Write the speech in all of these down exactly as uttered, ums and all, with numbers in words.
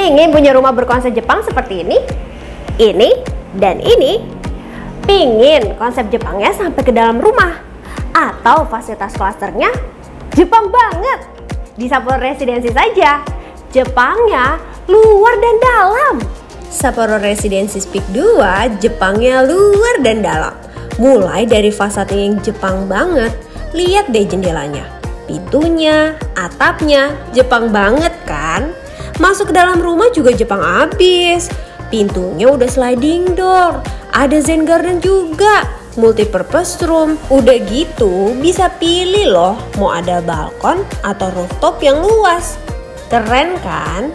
Pingin punya rumah berkonsep Jepang seperti ini, ini, dan ini? Pingin konsep Jepangnya sampai ke dalam rumah? Atau fasilitas klasternya Jepang banget? Di Sapporo Residensi saja, Jepangnya luar dan dalam. Sapporo Residensi Peak dua, Jepangnya luar dan dalam. Mulai dari fasadnya yang Jepang banget, lihat deh jendelanya, pintunya, atapnya, Jepang banget kan? Masuk ke dalam rumah juga Jepang abis. Pintunya udah sliding door, ada Zen Garden juga, multipurpose room. Udah gitu bisa pilih loh mau ada balkon atau rooftop yang luas. Keren kan?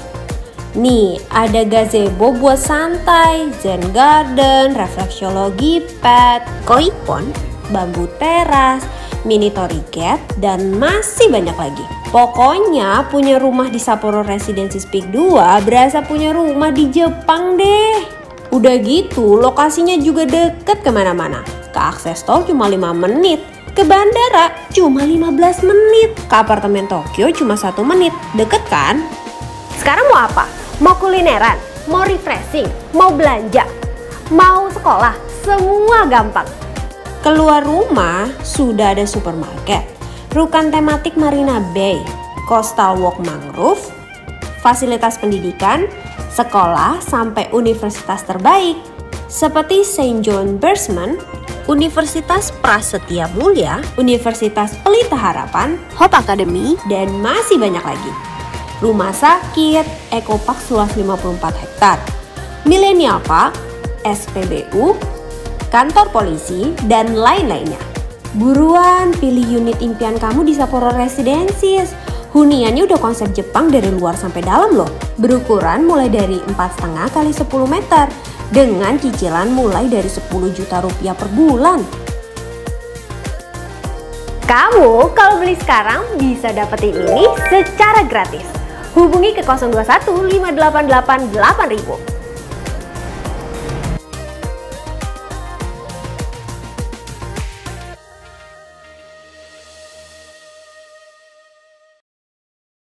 Nih ada gazebo buat santai, Zen Garden, refleksiologi pad, koi pond, bambu teras, mini toriget, dan masih banyak lagi. Pokoknya punya rumah di Sapporo Residensi Peak dua berasa punya rumah di Jepang deh. Udah gitu lokasinya juga deket kemana-mana. Ke akses tol cuma lima menit, ke bandara cuma lima belas menit, ke apartemen Tokyo cuma satu menit. Deket kan? Sekarang mau apa? Mau kulineran? Mau refreshing? Mau belanja? Mau sekolah? Semua gampang. Keluar rumah sudah ada supermarket, rukan tematik Marina Bay, coastal walk mangrove, fasilitas pendidikan, sekolah sampai universitas terbaik seperti Saint John Bursman, Universitas Prasetya Mulia, Universitas Pelita Harapan, Hope Academy, dan masih banyak lagi. Rumah sakit, Ecopark seluas lima puluh empat hektar, Millennial Park, S P B U, kantor polisi, dan lain-lainnya. Buruan pilih unit impian kamu di Sapporo Residensis. Huniannya udah konsep Jepang dari luar sampai dalam loh. Berukuran mulai dari empat koma lima kali sepuluh meter dengan cicilan mulai dari sepuluh juta rupiah per bulan. Kamu kalau beli sekarang bisa dapetin ini secara gratis. Hubungi ke nol dua satu lima delapan delapan delapan ribu.